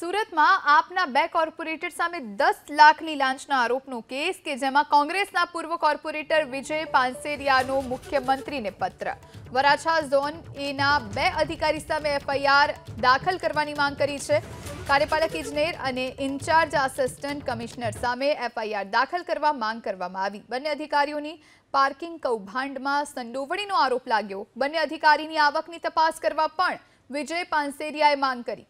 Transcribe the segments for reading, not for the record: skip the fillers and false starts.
સુરતમાં આપના બે કોર્પોરેટર સામે 10 લાખની લાંચના આરોપનો કેસ કે જેમાં કોંગ્રેસના પૂર્વ કોર્પોરેટર વિજય પાનસેરિયાનો મુખ્યમંત્રીને પત્ર। વરાછા ઝોન એના બે અધિકારી સામે એફઆઈઆર દાખલ કરવાની માંગ કરી છે। કાર્યપાલક ઇજનેર અને ઇન્ચાર્જ આસિસ્ટન્ટ કમિશનર સામે એફઆઈઆર દાખલ કરવા માંગ કરવામાં આવી। બંને અધિકારીઓની પાર્કિંગ કૌભાંડમાં સંડોવણીનો આરોપ લાગ્યો। બંને અધિકારીની આવકની તપાસ કરવા પણ વિજય પાનસેરિયાએ માંગ કરી।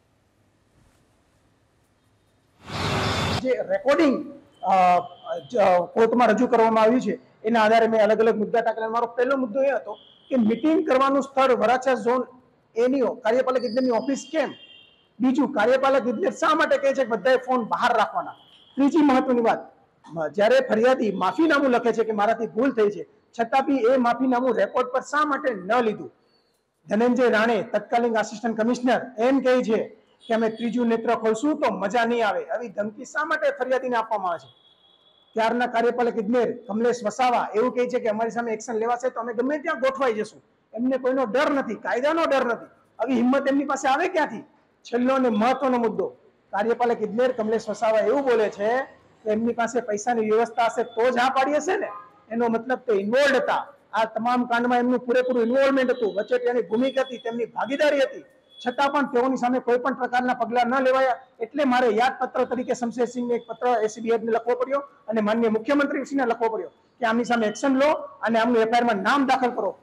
રેકોર્ડિંગ કોર્ટમાં રજૂ કરવામાં આવ્યું છે એના આધારે મેં અલગ અલગ મુદ્દા ટાંકેલા। મારો પહેલો મુદ્દો એ હતો કે મીટિંગ કરવાનું સ્થળ વરાછા ઝોન એની કાર્યપાલક ઇજનેરની ઓફિસ કેમ? બીજું, કાર્યપાલક ઇજનેર શા માટે કહે છે કે બધાએ ફોન બહાર રાખવાના? ત્રીજી મહત્વની વાત, જ્યારે ફરિયાદી માફીનામું લખે છે કે મારાથી ભૂલ થઈ છે, છતાં બી એ માફીનામું રેકોર્ડ પર શા માટે ન લીધું? ધનંજય રાણે તત્કાલીન આસિસ્ટન્ટ કમિશનર એમ કહે છે કે અમે ત્રીજું નેત્ર ખોલશું તો મજા નહીં આવે। આવી ધમકી શા માટે ફરિયાદીને આપવામાં આવે છે? ત્યારના કાર્યપાલક ઇજનેર કમલેશ વસાવા એવું કહે છે કે અમારી સામે એક્શન લેવાશે તો અમે ગમે ત્યાં ગોઠવાઈ જશું। એમને કોઈનો ડર નથી, કાયદાનો ડર નથી। આવી હિંમત એમની પાસે આવે ક્યાંથી? છેલ્લો અને મહત્વનો મુદ્દો, કાર્યપાલક ઇજનેર કમલેશ વસાવા એવું બોલે છે કે એમની પાસે પૈસાની વ્યવસ્થા હશે તો જ હા પાડી હશે ને। એનો મતલબ તે ઇન્વોલ્વ હતા। આ તમામ કાંડમાં એમનું પૂરેપૂરું ઇન્વોલ્વમેન્ટ હતું, વચેટિયાની ભૂમિકા હતી, તેમની ભાગીદારી હતી, છતાં પણ તેઓની સામે કોઈ પણ પ્રકારના પગલાં ન લેવાયા। એટલે મારે યાદપત્ર તરીકે શમશેરસિંહને એક પત્ર એસીબીને લખવો પડ્યો અને માનનીય મુખ્યમંત્રીશ્રીને લખવો પડ્યો કે આમની સામે એક્શન લો અને આમનું એફઆઈઆરમાં નામ દાખલ કરો।